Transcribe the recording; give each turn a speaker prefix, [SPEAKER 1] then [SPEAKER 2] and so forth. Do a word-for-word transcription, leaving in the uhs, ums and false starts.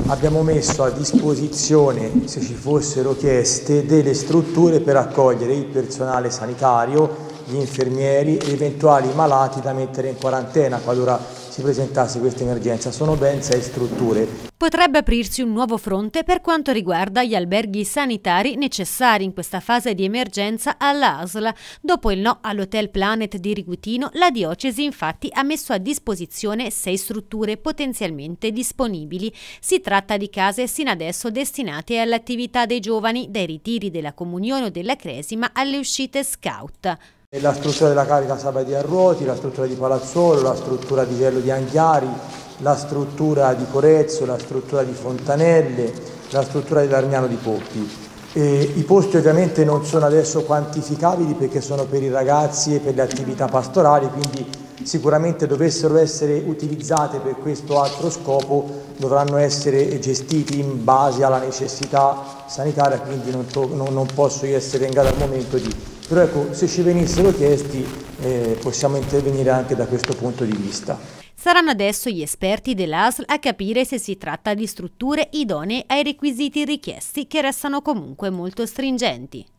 [SPEAKER 1] abbiamo messo a disposizione, se ci fossero chieste, delle strutture per accogliere il personale sanitario, gli infermieri e eventuali malati da mettere in quarantena qualora si presentasse questa emergenza. Sono ben sei strutture.
[SPEAKER 2] Potrebbe aprirsi un nuovo fronte per quanto riguarda gli alberghi sanitari necessari in questa fase di emergenza all'A S L. Dopo il no all'Hotel Planet di Rigutino, la diocesi infatti ha messo a disposizione sei strutture potenzialmente disponibili. Si tratta di case sino adesso destinate all'attività dei giovani, dai ritiri della comunione o della cresima alle uscite scout.
[SPEAKER 1] La struttura della Caritas Abadi a Ruoti, la struttura di Palazzolo, la struttura di Gello di Anghiari, la struttura di Corezzo, la struttura di Fontanelle, la struttura di Largnano di Poppi. E i posti ovviamente non sono adesso quantificabili perché sono per i ragazzi e per le attività pastorali, quindi sicuramente dovessero essere utilizzate per questo altro scopo dovranno essere gestiti in base alla necessità sanitaria, quindi non, non, non posso essere in grado al momento di... Però ecco, se ci venissero chiesti eh, possiamo intervenire anche da questo punto di vista.
[SPEAKER 2] Saranno adesso gli esperti dell'A S L a capire se si tratta di strutture idonee ai requisiti richiesti, che restano comunque molto stringenti.